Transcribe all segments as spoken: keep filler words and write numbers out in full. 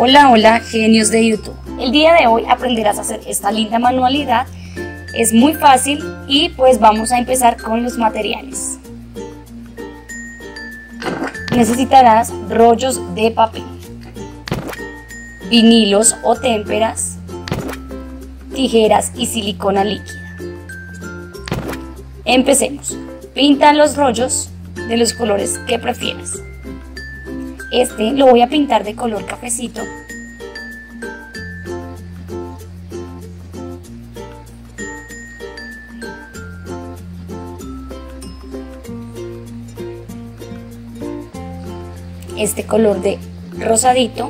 Hola, hola, genios de YouTube. El día de hoy aprenderás a hacer esta linda manualidad. Es muy fácil y pues vamos a empezar con los materiales. Necesitarás rollos de papel, vinilos o témperas, tijeras y silicona líquida. Empecemos. Pinta los rollos de los colores que prefieras. Este lo voy a pintar de color cafecito. Este color de rosadito.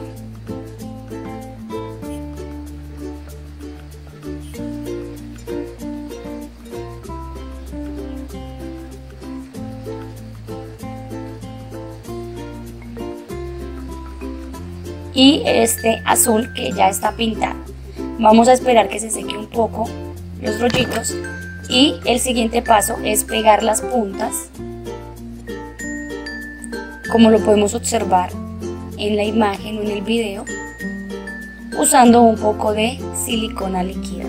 Y este azul que ya está pintado. Vamos a esperar que se seque un poco los rollitos y el siguiente paso es pegar las puntas, como lo podemos observar en la imagen o en el video, usando un poco de silicona líquida.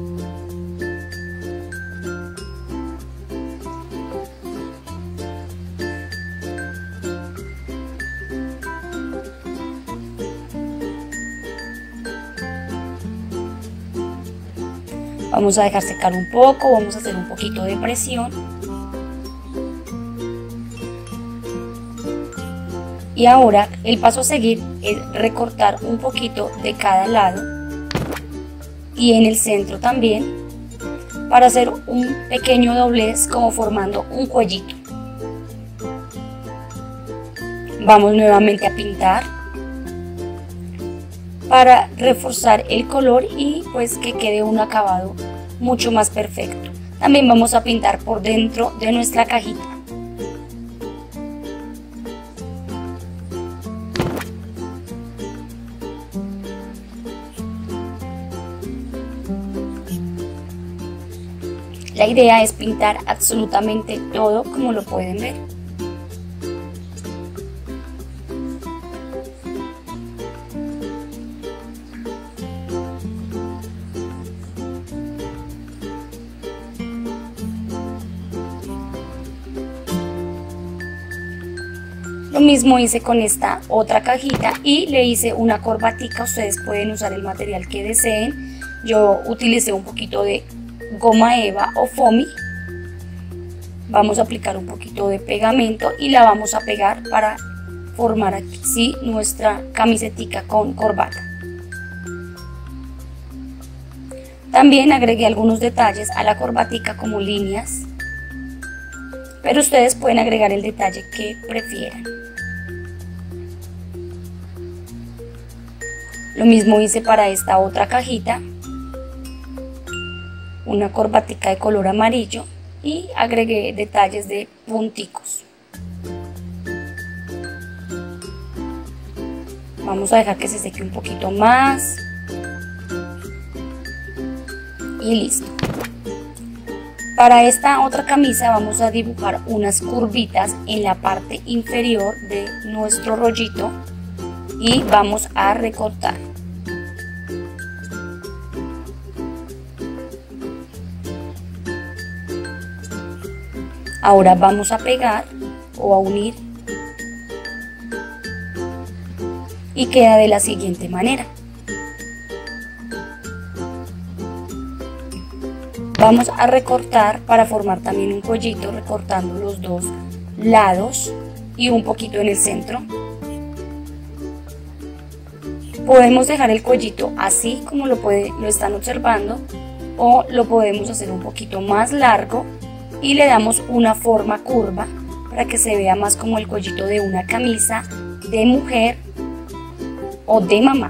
Vamos a dejar secar un poco, vamos a hacer un poquito de presión. Y ahora el paso a seguir es recortar un poquito de cada lado y en el centro también para hacer un pequeño doblez como formando un cuellito. Vamos nuevamente a pintar para reforzar el color y pues que quede un acabado mucho más perfecto. También vamos a pintar por dentro de nuestra cajita. La idea es pintar absolutamente todo, como lo pueden ver. Lo mismo hice con esta otra cajita y le hice una corbatica. Ustedes pueden usar el material que deseen. Yo utilicé un poquito de goma eva o foamy. Vamos a aplicar un poquito de pegamento y la vamos a pegar para formar aquí nuestra camisetica con corbata. También agregué algunos detalles a la corbatica como líneas, pero ustedes pueden agregar el detalle que prefieran. Lo mismo hice para esta otra cajita, una corbatica de color amarillo y agregué detalles de punticos. Vamos a dejar que se seque un poquito más y listo. Para esta otra camisa vamos a dibujar unas curvitas en la parte inferior de nuestro rollito y vamos a recortar. Ahora vamos a pegar o a unir y queda de la siguiente manera. Vamos a recortar para formar también un cuellito, recortando los dos lados y un poquito en el centro. Podemos dejar el cuellito así como lo, puede, lo están observando, o lo podemos hacer un poquito más largo y le damos una forma curva para que se vea más como el cuellito de una camisa de mujer o de mamá.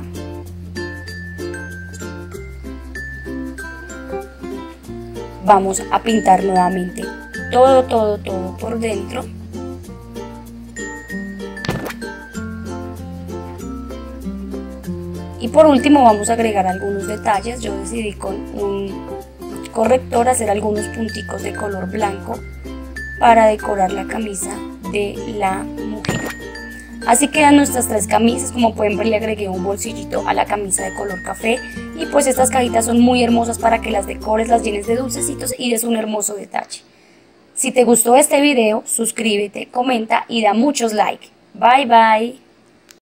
Vamos a pintar nuevamente todo, todo, todo por dentro. Y por último vamos a agregar algunos detalles. Yo decidí con un corrector hacer algunos punticos de color blanco para decorar la camisa de la mujer. Así quedan nuestras tres camisas. Como pueden ver, le agregué un bolsillito a la camisa de color café. Y pues estas cajitas son muy hermosas para que las decores, las llenes de dulcecitos y des un hermoso detalle. Si te gustó este video, suscríbete, comenta y da muchos likes. Bye bye.